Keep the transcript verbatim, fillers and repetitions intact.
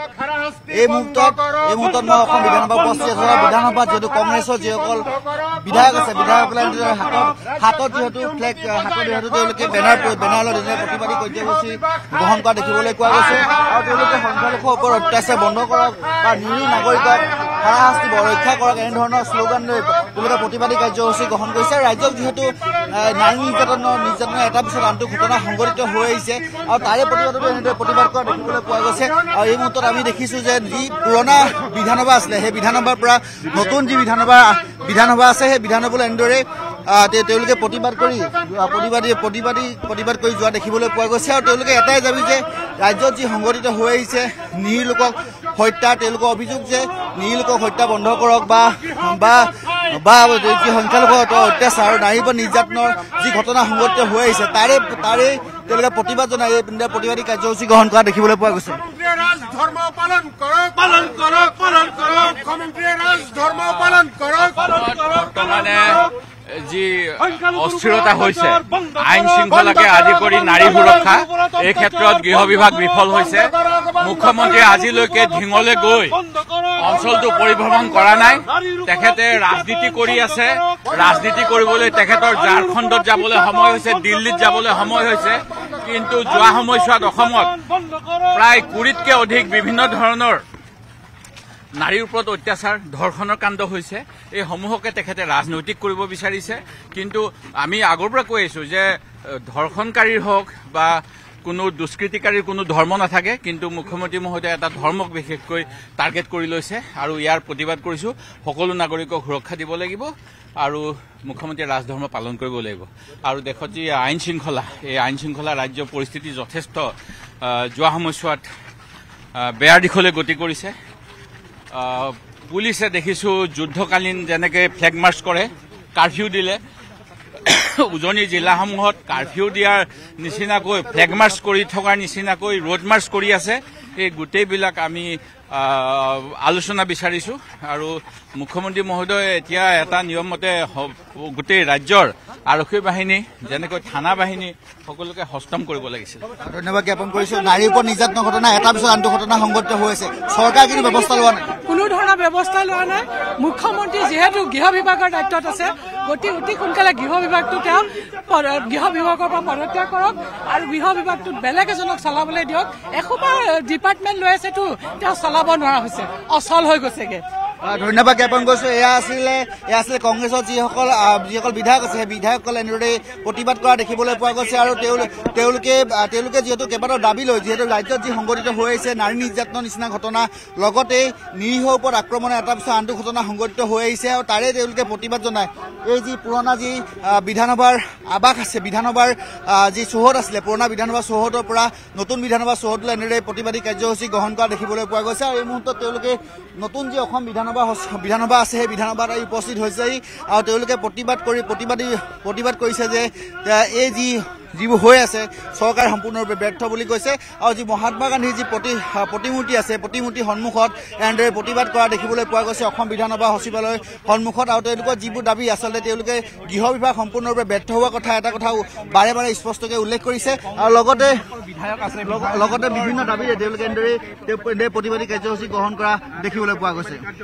এই মুহূৰ্তত এই মুহূৰ্তত মই অসম বিধানসভা উপস্থিত আছো। বিধানসভাত যিহেতু কংগ্ৰেছৰ যিসকল বিধায়ক আছে বিধায়কসকলে হাতত হাতত যিহেতু ফ্লেগ হাতত যিহেতু তেওঁলোকে বেনাৰ বেনাৰ লৈ প্ৰতিবাদী কাৰ্যসূচী গ্ৰহণ কৰা দেখিবলৈ পোৱা গৈছে আৰু তেওঁলোকে সংখ্যালঘুৰ ওপৰত অত্যাচাৰ বন্ধ কৰক বা নিৰীহ নাগৰিকক হাৰাশাস্তি ৰক্ষা কৰক এনেধৰণৰ শ্লোগান লৈ তেওঁলোকে প্ৰতিবাদী কাৰ্যসূচী গ্ৰহণ কৰিছে। ৰাজ্যত যিহেতু নাৰী নিৰ্যাতনৰ নিৰ্যাতনৰ এটা পিছত আনটো ঘটনা সংঘটিত হৈ আহিছে আৰু তাৰে প্ৰতিবাদতো এনেদৰে প্ৰতিবাদ কৰা দেখিবলৈ পোৱা গৈছে। আৰু এই মুহূৰ্তত আমি দেখিছো যে যি পুৰণা বিধানসভা আছিলে সেই বিধানসভাৰ পৰা নতুন যি বিধানসভা বিধানসভা আছে সেই বিধানসভালৈ এনেদৰে তেওঁলোকে প্ৰতিবাদ কৰি প্ৰতিবাদী প্ৰতিবাদী প্ৰতিবাদ কৰি যোৱা দেখিবলৈ পোৱা গৈছে। আৰু তেওঁলোকে এটাই দাবী যে ৰাজ্যত যি সংঘটিত হৈ আহিছে নিৰীহ লোকক হত্যা তেওঁলোকৰ অভিযোগ যে নিৰীহ লোকক হত্যা বন্ধ কৰক বা বা বা যি সংখ্যালঘু অত্যাচাৰ আৰু নাৰীৰ ওপৰত নিৰ্যাতনৰ যি ঘটনা সংঘটিত হৈ আহিছে তাৰে তাৰে তেওঁলোকে প্ৰতিবাদ জনাই এই প্ৰতিবাদী কাৰ্যসূচী গ্ৰহণ কৰা দেখিবলৈ পোৱা গৈছে। ধৰ্ম পালন কৰক পালন কৰক পালন কৰক মুখ্যমন্ত্ৰীয়ে ৰাজ ধৰ্ম পালন কৰক বৰ্তমানে যি অস্থিৰতা হৈছে আইন শৃংখলাকে আদি কৰি নাৰী সুৰক্ষা এই ক্ষেত্ৰত গৃহ বিভাগ বিফল হৈছে। মুখ্যমন্ত্ৰীয়ে আজিলৈকে ঢিঙলৈ গৈ অঞ্চলটো পৰিভ্ৰমণ কৰা নাই। তেখেতে ৰাজনীতি কৰি আছে। ৰাজনীতি কৰিবলৈ তেখেতৰ ঝাৰখণ্ডত যাবলৈ সময় হৈছে, দিল্লীত যাবলৈ সময় হৈছে। কিন্তু যোৱা সময়ছোৱাত অসমত প্ৰায় কুৰিতকৈ অধিক বিভিন্ন ধৰণৰ নাৰীৰ ওপৰত অত্যাচাৰ ধৰ্ষণৰ কাণ্ড হৈছে। এই সমূহকে তেখেতে ৰাজনৈতিক কৰিব বিচাৰিছে। কিন্তু আমি আগৰ পৰা কৈ আছো যে ধৰ্ষণকাৰীৰ হওক বা কোনো দুষ্কৃতিকাৰীৰ কোনো ধৰ্ম নাথাকে। কিন্তু মুখ্যমন্ত্ৰী মহোদয়ে এটা ধৰ্মক বিশেষকৈ টাৰ্গেট কৰি লৈছে আৰু ইয়াৰ প্ৰতিবাদ কৰিছো। সকলো নাগৰিকক সুৰক্ষা দিব লাগিব আৰু মুখ্যমন্ত্ৰীয়ে ৰাজধৰ্ম পালন কৰিব লাগিব। আৰু দেশত যি আইন শৃংখলা এই আইন শৃংখলা ৰাজ্যৰ পৰিস্থিতি যথেষ্ট যোৱা সময়ছোৱাত বেয়াৰ দিশলৈ গতি কৰিছে। পুলিচে দেখিছো যুদ্ধকালীন যেনেকে ফ্লেগ মাৰ্চ কৰে, কাৰফিউ দিলে উজনি জিলাসমূহত কাৰফিউ দিয়াৰ নিচিনাকৈ ফ্লেগ মাৰ্চ কৰি থকাৰ নিচিনাকৈ ৰোড মাৰ্চ কৰি আছে। এই গোটেইবিলাক আমি আলোচনা বিচাৰিছো আৰু মুখ্যমন্ত্ৰী মহোদয়ে এতিয়া এটা নিয়মমতে গোটেই ৰাজ্যৰ আৰক্ষী বাহিনী যেনেকৈ থানা বাহিনী সকলোকে হস্তম কৰিব লাগিছিল। ধন্যবাদ জ্ঞাপন কৰিছো। নাৰীৰ ওপৰত নিৰ্যাতনৰ ঘটনা এটা পিছত আনটো ঘটনা সংঘটিত হৈ আছে। চৰকাৰে কিন্তু ব্যৱস্থা লোৱা নাই, কোনো ধৰণৰ ব্যৱস্থা লোৱা নাই। মুখ্যমন্ত্ৰী যিহেতু গৃহ বিভাগৰ দায়িত্বত আছে অতি অতি সোনকালে গৃহ বিভাগটো তেওঁ গৃহ বিভাগৰ পৰা পদত্যাগ কৰক আৰু গৃহ বিভাগটোত বেলেগ এজনক চলাবলৈ দিয়ক। এসোপা ডিপাৰ্টমেণ্ট লৈ আছেতো তেওঁ চলাব নোৱাৰা হৈছে, অচল হৈ গৈছেগে। ধন্যবাদ জ্ঞাপন কৰিছো। এয়া আছিলে এয়া আছিলে কংগ্ৰেছৰ যিসকল যিসকল বিধায়ক আছে সেই বিধায়কসকলে এনেদৰে প্ৰতিবাদ কৰা দেখিবলৈ পোৱা গৈছে। আৰু তেওঁলোকে তেওঁলোকে যিহেতু কেইবাটাও দাবী লৈ যিহেতু ৰাজ্যত যি সংঘটিত হৈ আহিছে নাৰী নিৰ্যাতনৰ নিচিনা ঘটনা লগতে নিৰীহৰ ওপৰত আক্ৰমণৰ এটা পিছত আনটো ঘটনা সংঘটিত হৈ আহিছে আৰু তাৰে তেওঁলোকে প্ৰতিবাদ জনায়। এই যি পুৰণা যি বিধানসভাৰ আৱাস আছে বিধানসভাৰ যি চৌহদ আছিলে পুৰণা বিধানসভা চৌহদৰ পৰা নতুন বিধানসভা চৌহদলৈ এনেদৰে প্ৰতিবাদী কাৰ্যসূচী গ্ৰহণ কৰা দেখিবলৈ পোৱা গৈছে। আৰু এই মুহূৰ্তত তেওঁলোকে নতুন যি অসম বিধানসভা বিধানসভা আছে সেই বিধানসভাত উপস্থিত হৈছেহি আৰু তেওঁলোকে প্ৰতিবাদ কৰি প্ৰতিবাদী প্ৰতিবাদ কৰিছে যে এই যি যিবোৰ হৈ আছে চৰকাৰ সম্পূৰ্ণৰূপে ব্যৰ্থ বুলি কৈছে। আৰু যি মহাত্মা গান্ধীৰ যি প্ৰতি প্ৰতিমূৰ্তি আছে প্ৰতিমূৰ্তিৰ সন্মুখত এনেদৰে প্ৰতিবাদ কৰা দেখিবলৈ পোৱা গৈছে অসম বিধানসভা সচিবালয়ৰ সন্মুখত। আৰু তেওঁলোকৰ যিবোৰ দাবী আচলতে তেওঁলোকে গৃহ বিভাগ সম্পূৰ্ণৰূপে ব্যৰ্থ হোৱা কথা এটা কথা বাৰে বাৰে স্পষ্টকৈ উল্লেখ কৰিছে। আৰু লগতে লগতে বিভিন্ন দাবীৰে তেওঁলোকে এনেদৰে প্ৰতিবাদী কাৰ্যসূচী গ্ৰহণ কৰা দেখিবলৈ পোৱা গৈছে।